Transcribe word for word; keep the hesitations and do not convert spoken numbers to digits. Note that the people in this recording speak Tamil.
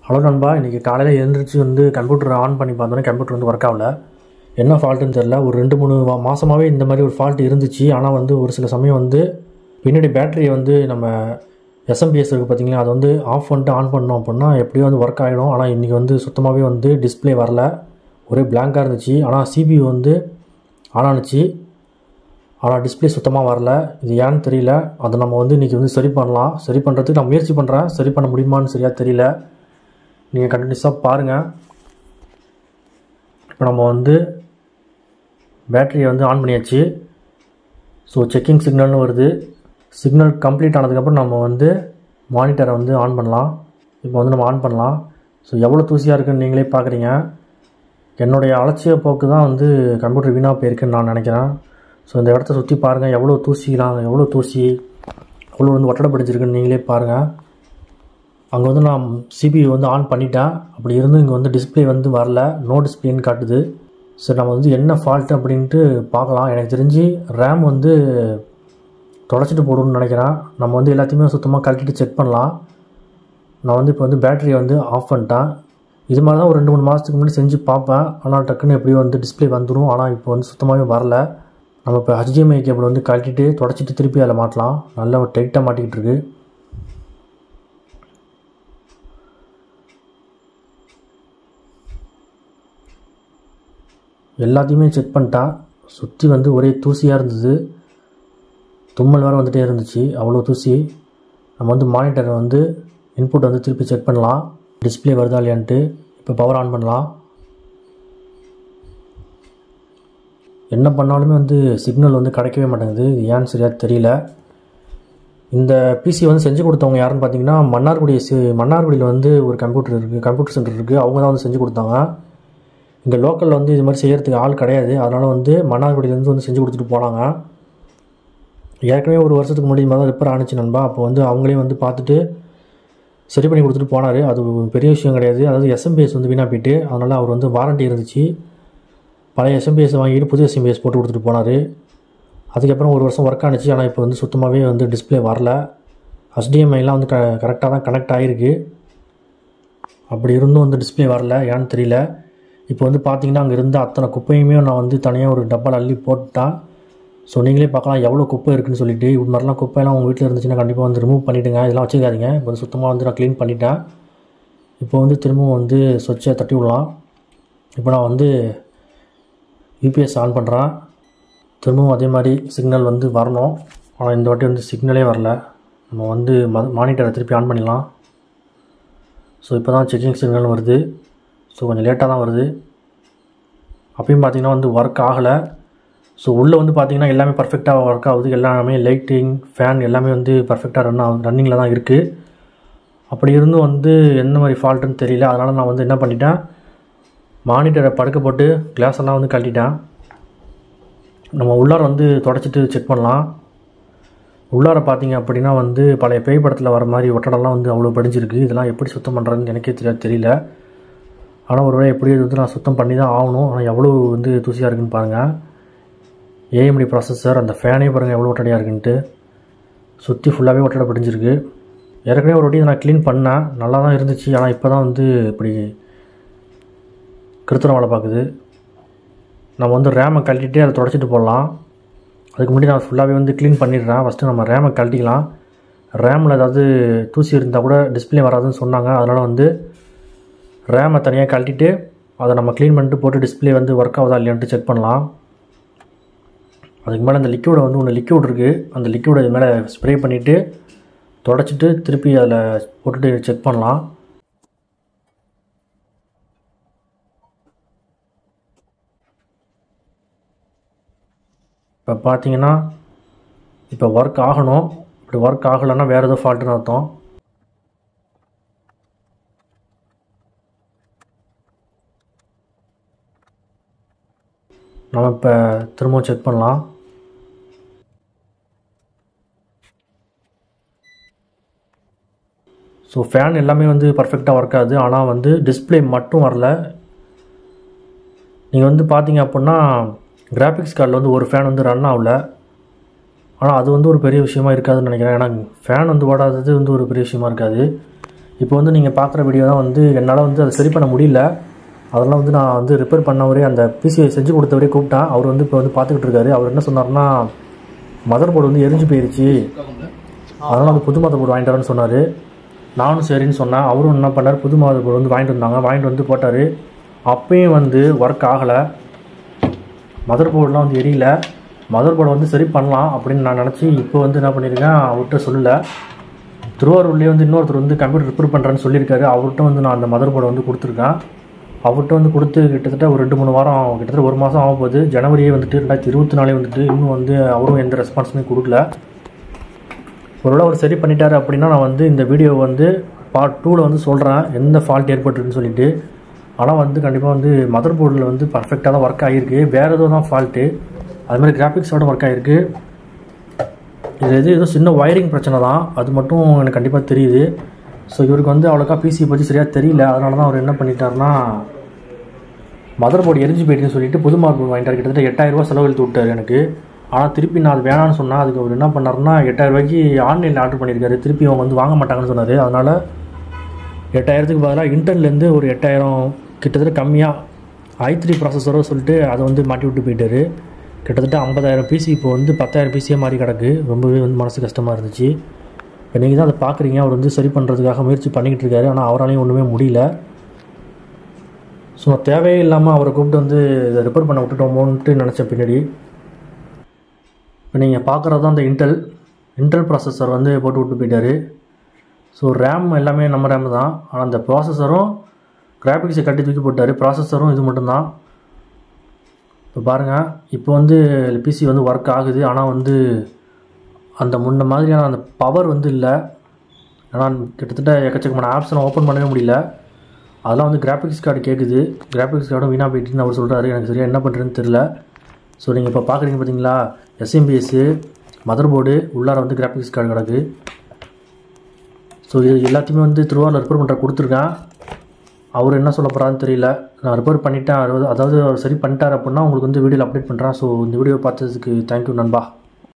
ஹலோ நண்பா, இன்றைக்கி காலையில் எழுந்திரிச்சு வந்து கம்ப்யூட்டர் ஆன் பண்ணி பார்த்தோன்னே கம்ப்யூட்டர் வந்து ஒர்க் ஆகல. என்ன ஃபால்ட்டுன்னு தெரில. ஒரு ரெண்டு மூணு மாதமாகவே இந்த மாதிரி ஒரு ஃபால்ட் இருந்துச்சு. ஆனால் வந்து ஒரு சில சமயம் வந்து பின்னாடி பேட்டரியை வந்து நம்ம எஸ்எம்பிஎஸ் இருக்குது பார்த்திங்களா, அதை வந்து ஆஃப் பண்ணிட்டு ஆன் பண்ணோம் அப்படின்னா எப்படியும் வந்து ஒர்க் ஆகிடும். ஆனால் இன்றைக்கி வந்து சுத்தமாகவே வந்து டிஸ்பிளே வரல, ஒரே பிளாங்காக இருந்துச்சு. ஆனால் சிபியூ வந்து ஆன் ஆனிச்சு, ஆனால் டிஸ்பிளே சுத்தமாக வரல. இது ஏன்னு தெரியல. அதை நம்ம வந்து இன்றைக்கி வந்து சரி பண்ணலாம். சரி பண்ணுறதுக்கு நான் முயற்சி பண்ணுறேன். சரி பண்ண முடியுமான்னு சரியாக தெரியல. நீங்கள் கண்டினியூஸாக பாருங்கள். இப்போ நம்ம வந்து பேட்டரியை வந்து ஆன் பண்ணியாச்சு. ஸோ செக்கிங் சிக்னல்னு வருது. சிக்னல் கம்ப்ளீட் ஆனதுக்கப்புறம் நம்ம வந்து மானிட்டரை வந்து ஆன் பண்ணலாம். இப்போ வந்து நம்ம ஆன் பண்ணலாம். ஸோ எவ்வளோ தூசியாக இருக்குன்னு நீங்களே பார்க்குறீங்க. என்னுடைய அலட்சிய போக்கு தான் வந்து கம்ப்யூட்டர் வீணாக போயிருக்குன்னு நான் நினைக்கிறேன். ஸோ இந்த இடத்த சுற்றி பாருங்கள், எவ்வளோ தூசிலாம், எவ்வளோ தூசி, எவ்வளோ வந்து ஒட்டடை பிடிச்சிருக்குன்னு நீங்களே பாருங்கள். அங்கே வந்து நான் சிபியூ வந்து ஆன் பண்ணிட்டேன். அப்படி இருந்து இங்கே வந்து டிஸ்பிளே வந்து வரல, நோ டிஸ்பிளேன்னு காட்டுது. சரி, நம்ம வந்து என்ன ஃபால்ட்டு அப்படின்ட்டு பார்க்கலாம். எனக்கு தெரிஞ்சு ரேம் வந்து தொடச்சிட்டு போடணும்னு நினைக்கிறேன். நம்ம வந்து எல்லாத்தையுமே சுத்தமாக கழட்டிட்டு செக் பண்ணலாம். நான் வந்து இப்போ வந்து பேட்டரியை வந்து ஆஃப் பண்ணிட்டேன். இது மாதிரி தான் ஒரு ரெண்டு மூணு மாதத்துக்கு முன்னாடி செஞ்சு பார்ப்பேன். ஆனால் டக்குன்னு எப்படியும் வந்து டிஸ்பிளே வந்துடும். ஆனால் இப்போ வந்து சுத்தமாகவே வரல. நம்ம இப்போ ஹெச்டிஎம்ஐ கேபிள் வந்து கழட்டிட்டு தொடச்சிட்டு திருப்பி அதில் மாட்டலாம். நல்லா ஒரு டைட்டாக மாட்டிக்கிட்டு இருக்கு. எல்லாத்தையுமே செக் பண்ணிட்டேன். சுற்றி வந்து ஒரே தூசியாக இருந்தது. தும்மல் வேறு வந்துகிட்டே இருந்துச்சு, அவ்வளோ தூசி. நம்ம வந்து மானிட்டரை வந்து இன்புட் வந்து திருப்பி செக் பண்ணலாம், டிஸ்பிளே வருதா இல்லையான்ட்டு. இப்போ பவர் ஆன் பண்ணலாம். என்ன பண்ணாலுமே வந்து சிக்னல் வந்து கிடைக்கவே மாட்டேங்குது. இது ஏன்னு சரியாக தெரியல. இந்த பிசி வந்து செஞ்சு கொடுத்தவங்க யாருன்னு பார்த்தீங்கன்னா மன்னார்குடி சி மன்னார்குடியில் வந்து ஒரு கம்ப்யூட்டர் இருக்குது, கம்ப்யூட்டர் சென்டர் இருக்குது. அவங்க தான் வந்து செஞ்சு கொடுத்தாங்க. இங்கே லோக்கலில் வந்து இது மாதிரி செய்கிறதுக்கு ஆள் கிடையாது. அதனால் வந்து மன்னார்குடியிலேருந்து வந்து செஞ்சு கொடுத்துட்டு போனாங்க. ஏற்கனவே ஒரு வருஷத்துக்கு முன்னாடி மாதிரி தான் ரிப்பேர் ஆனிச்சு நண்பா. அப்போ வந்து அவங்களே வந்து பார்த்துட்டு சரி பண்ணி கொடுத்துட்டு போனார். அது பெரிய விஷயம் கிடையாது. அதாவது எஸ்எம்பிஎஸ் வந்து வீணாக போயிட்டு, அதனால் அவர் வந்து வாரண்ட்டி இருந்துச்சு. பழைய எஸ்எம்பிஎஸ் வாங்கிட்டு புது எஸ்எம்பிஎஸ் போட்டு கொடுத்துட்டு போனார். அதுக்கப்புறம் ஒரு வருஷம் ஒர்க் ஆனிச்சு. ஆனால் இப்போ வந்து சுத்தமாகவே வந்து டிஸ்பிளே வரல. ஹெச்டிஎம்ஐலாம் வந்து க கரெக்டாக தான் கனெக்ட் ஆகிருக்கு. அப்படி இருந்தும் வந்து டிஸ்பிளே வரல, ஏன்னு தெரியல. இப்போ வந்து பார்த்திங்கன்னா அங்கே இருந்த அத்தனை குப்பையுமே நான் வந்து தனியாக ஒரு டப்பாவில் அள்ளி போட்டுட்டேன். ஸோ நீங்களே பார்க்கலாம் எவ்வளோ குப்பை இருக்குதுன்னு சொல்லிட்டு. இது மாதிரிலாம் குப்பையெல்லாம் உங்கள் வீட்டில் இருந்துச்சுன்னா கண்டிப்பாக வந்து ரிமூவ் பண்ணிவிடுங்க. இதெல்லாம் வச்சுக்காதீங்க. இப்போ வந்து சுத்தமாக வந்து நான் க்ளீன் பண்ணிட்டேன். இப்போ வந்து திரும்பவும் வந்து ஸ்விட்சை தட்டி விடலாம். இப்போ நான் வந்து யூபிஎஸ் ஆன் பண்ணுறேன். திரும்பவும் அதே மாதிரி சிக்னல் வந்து வரணும். ஆனால் இந்த வாட்டி வந்து சிக்னலே வரல. நம்ம வந்து மானிட்டரை திருப்பி ஆன் பண்ணிடலாம். ஸோ இப்போ தான் செக்கிங் சிக்னல் வருது. ஸோ கொஞ்சம் லேட்டாக தான் வருது. அப்பயும் பார்த்திங்கன்னா வந்து ஒர்க் ஆகலை. ஸோ உள்ளே வந்து பார்த்திங்கன்னா எல்லாமே பர்ஃபெக்டாக ஒர்க் ஆகுது. எல்லாமே லைட்டிங், ஃபேன் எல்லாமே வந்து பர்ஃபெக்டாக ரன் ஆகுது, ரன்னிங்கில் தான் இருக்குது. அப்படி இருந்தும் வந்து எந்த மாதிரி ஃபால்ட்டுன்னு தெரியல. அதனால் நான் வந்து என்ன பண்ணிட்டேன், மானிட்டரை படுக்க போட்டு கிளாஸ் எல்லாம் வந்து கழட்டிட்டேன். நம்ம உள்ளார வந்து தொடச்சிட்டு செக் பண்ணலாம். உள்ளார பார்த்திங்க அப்படின்னா வந்து பழைய பேய் படத்தில் வர மாதிரி ஒட்டடெல்லாம் வந்து அவ்வளோ படிஞ்சிருக்கு. இதெல்லாம் எப்படி சுத்தம் பண்ணுறதுன்னு எனக்கே தெரியாது தெரியல. ஆனால் ஒரு வேளை எப்படி வந்து நான் சுத்தம் பண்ணி தான் ஆகணும். ஆனால் எவ்வளோ வந்து தூசியாக இருக்குதுன்னு பாருங்கள். ஏஎம்டி ப்ராசஸர், அந்த ஃபேனே பாருங்கள் எவ்வளோ ஒட்டடையாக இருக்குன்ட்டு. சுற்றி ஃபுல்லாகவே ஒட்டடை படிஞ்சிருக்கு. ஏற்கனவே ஒரு வாட்டி நான் க்ளீன் பண்ணேன், நல்லா தான் இருந்துச்சு. ஆனால் இப்போ தான் வந்து இப்படி கிருத்திரம் வேலை பார்க்குது. நம்ம வந்து ரேமை கழட்டிட்டு அதை தொடச்சிட்டு போடலாம். அதுக்கு முன்னாடி நான் ஃபுல்லாகவே வந்து க்ளீன் பண்ணிடுறேன். ஃபஸ்ட்டு நம்ம ரேமை கழட்டிக்கலாம். ரேமில் ஏதாவது தூசி இருந்தால் கூட டிஸ்பிளே வராதுன்னு சொன்னாங்க. அதனால் வந்து ரேமை தனியாக கழட்டிட்டு அதை நம்ம க்ளீன் பண்ணிட்டு போட்டு டிஸ்பிளே வந்து ஒர்க் ஆகுதா இல்லையான்ட்டு செக் பண்ணலாம். அதுக்கு மேலே அந்த லிக்யூடை வந்து ஒன்று லிக்யூட் இருக்குது, அந்த லிக்யூடை இது மேலே ஸ்ப்ரே பண்ணிவிட்டு தொடச்சிட்டு திருப்பி அதில் போட்டுட்டு செக் பண்ணலாம். இப்போ பார்த்தீங்கன்னா இப்போ ஒர்க் ஆகணும். இப்படி ஒர்க் ஆகலைன்னா வேறு ஏதோ ஃபால்ட்டுன்னு அர்த்தம். நம்ம இப்போ திரும்பவும் செக் பண்ணலாம். ஸோ ஃபேன் எல்லாமே வந்து பர்ஃபெக்டாக ஒர்க் ஆகுது. ஆனால் வந்து டிஸ்பிளே மட்டும் வரல. நீங்கள் வந்து பார்த்தீங்க அப்படின்னா கிராஃபிக்ஸ் கார்டில் வந்து ஒரு ஃபேன் வந்து ரன் ஆகல. ஆனால் அது வந்து ஒரு பெரிய விஷயமா இருக்காதுன்னு நினைக்கிறேன். ஏன்னா ஃபேன் வந்து ஓடாதது வந்து ஒரு பெரிய விஷயமா இருக்காது. இப்போ வந்து நீங்கள் பார்க்குற வீடியோ தான் வந்து என்னால் வந்து அதை சரி பண்ண முடியல. அதெல்லாம் வந்து நான் வந்து ரிப்பேர் பண்ணவரே அந்த பிசியை செஞ்சு கொடுத்தவரே கூப்பிட்டேன். அவர் வந்து இப்போ வந்து பார்த்துக்கிட்டு இருக்காரு. அவர் என்ன சொன்னார்னா, மதர் போர்டு வந்து எரிஞ்சு போயிடுச்சு, அதனால் அந்த புது மதர் போர்டு வாங்கிட்டு வரேன்னு சொன்னார். நானும் சரின்னு சொன்னேன். அவரும் என்ன பண்ணார், புது மதர் போர்டு வந்து வாங்கிட்டு வந்தாங்க. வாங்கிட்டு வந்து போட்டார். அப்பயும் வந்து ஒர்க் ஆகலை. மதர் போர்டெலாம் வந்து எரியல. மதர் போர்டை வந்து சரி பண்ணலாம் அப்படின்னு நான் நினச்சி இப்போ வந்து என்ன பண்ணியிருக்கேன், அவர்கிட்ட சொல்லலை. திருவாரூர்லேயே வந்து இன்னொருத்தர் வந்து கம்ப்யூட்டர் ரிப்பேர் பண்ணுறேன்னு சொல்லியிருக்காரு. அவர்கிட்ட வந்து நான் அந்த மதர் போர்டை வந்து கொடுத்துருக்கேன். அவர்கிட்ட வந்து கொடுத்து கிட்டத்தட்ட ஒரு ரெண்டு மூணு வாரம், கிட்டத்தட்ட ஒரு மாதம் ஆக போகுது. ஜனவரியே வந்துட்டு ரெண்டாயிரத்தி இருபத்தி நாலே வந்துட்டு இன்னும் வந்து அவரும் எந்த ரெஸ்பான்ஸுமே கொடுக்கல. ஒருவேளை அவர் சரி பண்ணிட்டார் அப்படின்னா நான் வந்து இந்த வீடியோ வந்து பார்ட் டூவில் வந்து சொல்கிறேன் எந்த ஃபால்ட் ஏற்பட்டுருக்குன்னு சொல்லிட்டு. ஆனால் வந்து கண்டிப்பாக வந்து மதர் போர்டில் வந்து பர்ஃபெக்டாக தான் ஒர்க் ஆகிருக்கு. வேறு ஏதோ தான் ஃபால்ட்டு. அதுமாதிரி கிராஃபிக்ஸோட ஒர்க் ஆகிருக்கு. இது எது ஏதோ சின்ன ஒயரிங் பிரச்சனை தான், அது மட்டும் எனக்கு கண்டிப்பாக தெரியுது. ஸோ இவருக்கு வந்து அவ்வளோக்கா பிசியை பற்றி சரியாக தெரியல. அதனால தான் அவர் என்ன பண்ணிட்டாருன்னா, மதர் போர்டு எரிஞ்சு போயிட்டுன்னு சொல்லிட்டு புது மதர் போர்டு வாங்கிட்டார். கிட்டத்தட்ட எட்டாயிரரூபா செலவு எழுத்து விட்டார் எனக்கு. ஆனால் திருப்பி நான் அது வேணான்னு சொன்னால் அதுக்கு அவர் என்ன பண்ணாருன்னா, எட்டாயிரரூபாய்க்கு ஆன்லைனில் ஆர்டர் பண்ணியிருக்காரு. திருப்பி அவங்க வந்து வாங்க மாட்டாங்கன்னு சொன்னார். அதனால் எட்டாயிரத்துக்கு பதிலாக இன்டர்லேருந்து ஒரு எட்டாயிரம் கிட்டத்தட்ட கம்மியாக ஐ த்ரீ ப்ராசஸரோ சொல்லிட்டு அதை வந்து மாட்டி விட்டு போயிட்டார். கிட்டத்தட்ட ஐம்பதாயிரம் பிசி இப்போ வந்து பத்தாயிரம் பிசியே மாறி கிடக்கு. ரொம்பவே வந்து மனசு கஷ்டமாக இருந்துச்சு. இப்போ நீங்கள் தான் அதை பார்க்குறீங்க. அவர் வந்து சரி பண்ணுறதுக்காக முயற்சி பண்ணிக்கிட்டு இருக்காரு. ஆனால் அவராலையும் ஒன்றுமே முடியல. ஸோ தேவையே இல்லாமல் அவரை கூப்பிட்டு வந்து இதை ரிப்பேர் பண்ண விட்டுட்டோமோன்ட்டு நினச்ச பின்னாடி இப்போ நீங்கள் பார்க்குறது தான் அந்த இன்டெல் இன்டெல் ப்ராசஸர் வந்து போட்டு விட்டு போயிட்டார். ஸோ ரேம் எல்லாமே நம்ம ரேம் தான். ஆனால் அந்த ப்ராசஸரும் கிராஃபிக்ஸை கட்டி தூக்கி போட்டார். ப்ராசஸரும் இது மட்டும்தான். இப்போ பாருங்கள், இப்போ வந்து பிசி வந்து ஒர்க் ஆகுது. ஆனால் வந்து அந்த முன்ன மாதிரியான அந்த பவர் வந்து இல்லை. ஏன்னா கிட்டத்தட்ட எக்கச்சக்கமான ஆப்ஸ்லாம் ஓப்பன் பண்ணவே முடியல. அதெல்லாம் வந்து கிராஃபிக்ஸ் கார்டு கேட்குது. கிராஃபிக்ஸ் கார்டும் வீணாக போயிட்டுன்னு அவர் சொல்கிறாரு. எனக்கு சரியாக என்ன பண்ணுறதுன்னு தெரில. ஸோ நீங்கள் இப்போ பார்க்குறீங்க பார்த்தீங்களா, எஸ்எம்பிஎஸ்ஸு மதர் போர்டு உள்ளார வந்து கிராஃபிக்ஸ் கார்டு கிடக்கு. ஸோ இது எல்லாத்தையுமே வந்து திருவாரூர் ரிப்பேர் பண்ணுற கொடுத்துருக்கேன். அவர் என்ன சொல்ல போகிறான்னு தெரியல. நான் ரிப்பேர் பண்ணிட்டேன், அதாவது அதாவது அவர் சரி பண்ணிட்டார் அப்படின்னா உங்களுக்கு வந்து வீடியோவில் அப்டேட் பண்ணுறேன். ஸோ இந்த வீடியோ பார்த்ததுக்கு தேங்க்யூ நண்பா.